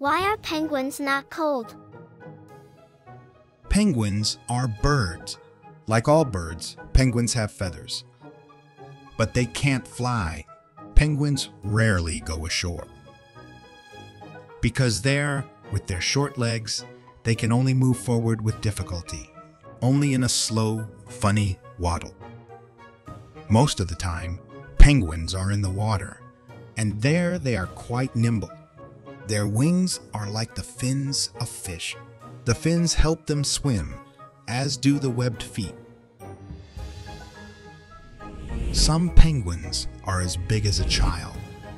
Why are penguins not cold? Penguins are birds. Like all birds, penguins have feathers. But they can't fly. Penguins rarely go ashore. Because there, with their short legs, they can only move forward with difficulty, only in a slow, funny waddle. Most of the time, penguins are in the water, and there they are quite nimble. Their wings are like the fins of fish. The fins help them swim, as do the webbed feet. Some penguins are as big as a child.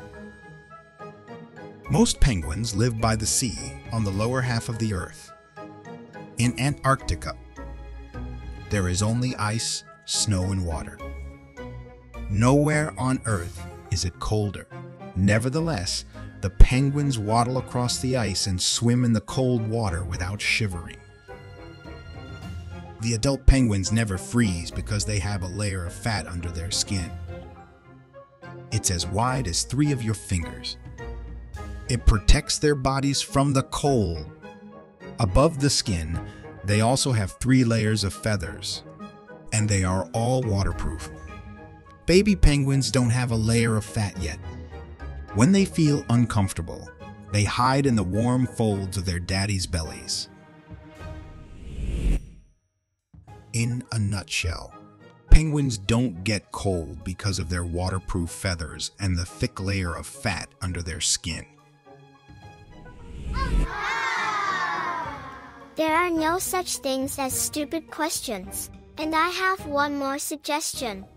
Most penguins live by the sea on the lower half of the earth. In Antarctica, there is only ice, snow, and water. Nowhere on Earth is it colder. Nevertheless, the penguins waddle across the ice and swim in the cold water without shivering. The adult penguins never freeze because they have a layer of fat under their skin. It's as wide as 3 of your fingers. It protects their bodies from the cold. Above the skin, they also have 3 layers of feathers, and they are all waterproof. Baby penguins don't have a layer of fat yet. When they feel uncomfortable, they hide in the warm folds of their daddies' bellies. In a nutshell, penguins don't get cold because of their waterproof feathers and the thick layer of fat under their skin. There are no such things as stupid questions. And I have one more suggestion.